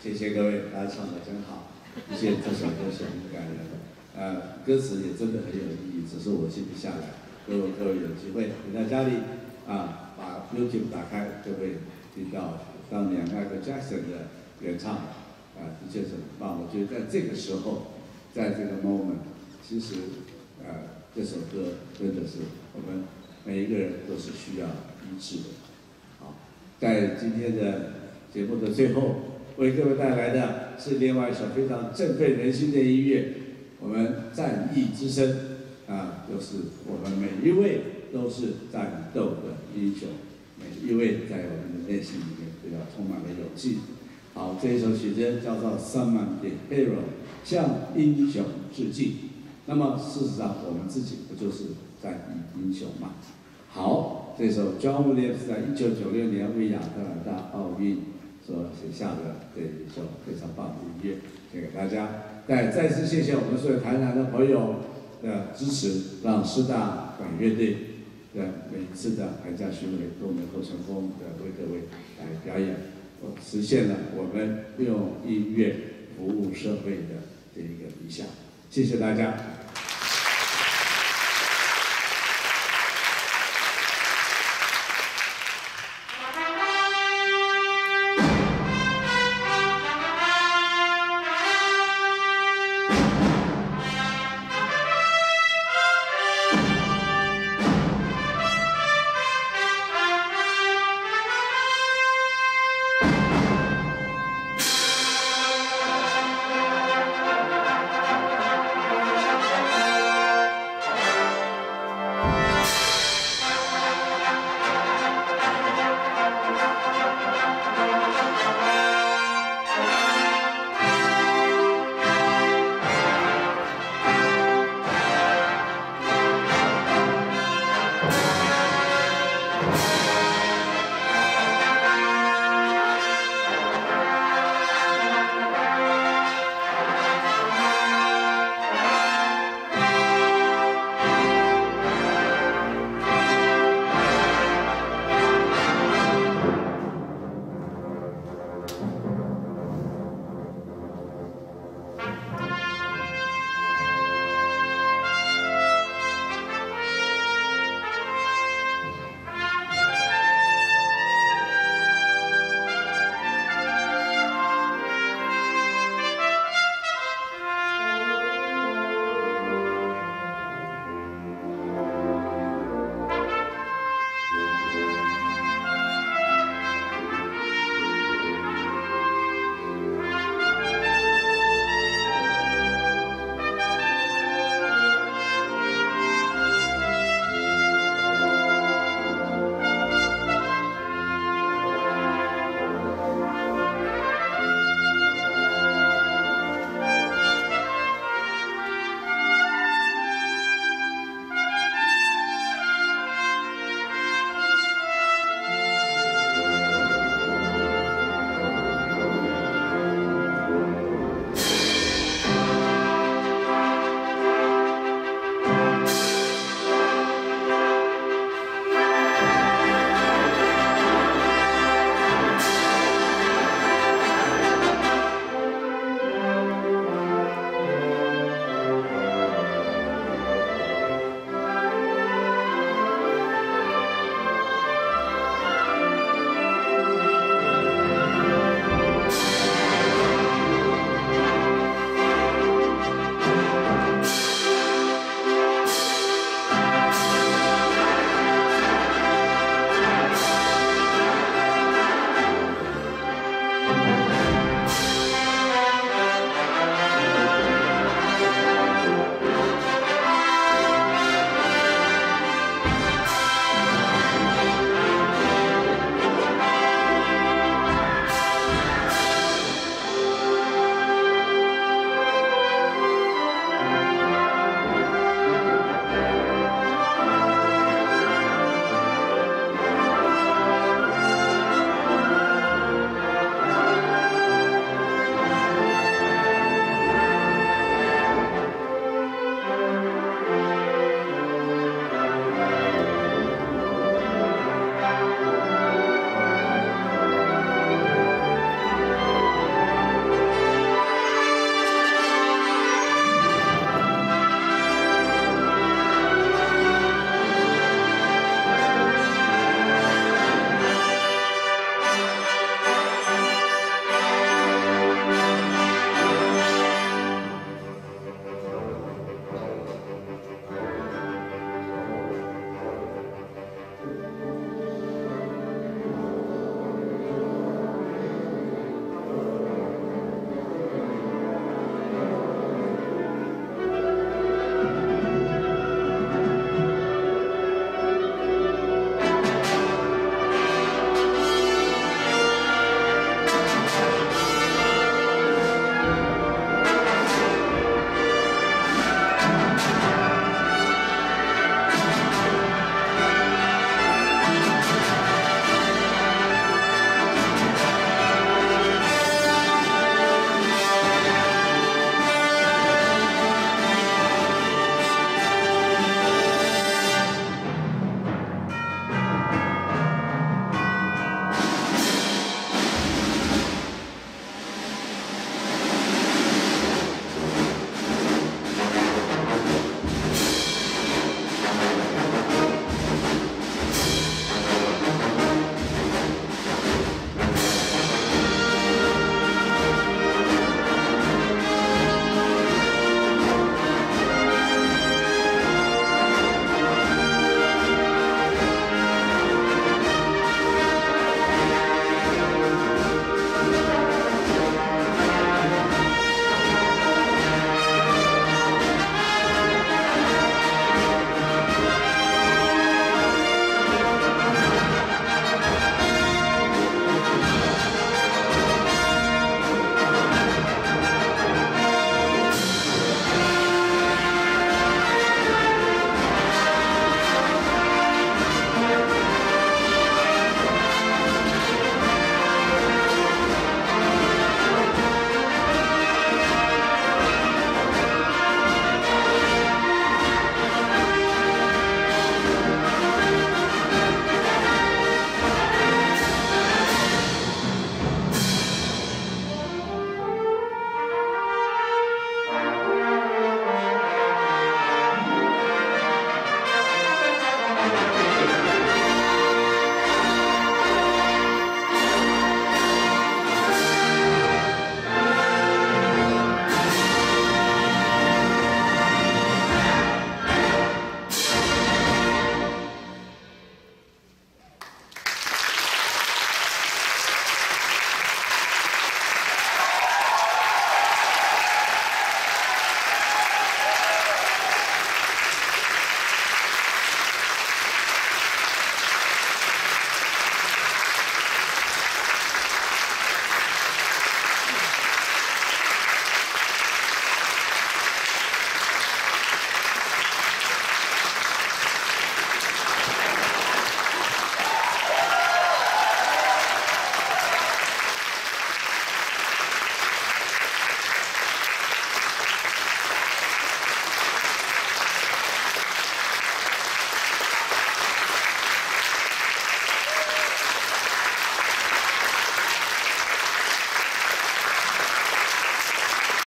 谢谢各位，大家唱的真好，而且这首歌是很感人，歌词也真的很有意义，只是我记不下来。如果各位有机会，你在家里把 YouTube 打开，就会听到当年Michael Jackson 的原唱，的确是很棒。我觉得在这个时候，在这个 moment， 其实这首歌真的是我们每一个人都是需要医治的。好，在今天的节目的最后，为各位带来的是另外一首非常振奋人心的音乐，我们战役之声就是我们每一位都是战斗的英雄，每一位在我们的内心里面都要充满了勇气。好，这一首曲子叫做《Summon the Hero》，向英雄致敬。那么事实上，我们自己不就是战役英雄吗？好，这首 John Williams 在1996年为亚特兰大奥运所写下的这一首非常棒的音乐，献给大家。再次谢谢我们所有台南的朋友的支持，让师大管乐队的每一次的寒假巡回都能够成功的为各位来表演，实现了我们用音乐服务社会的这一个理想。谢谢大家。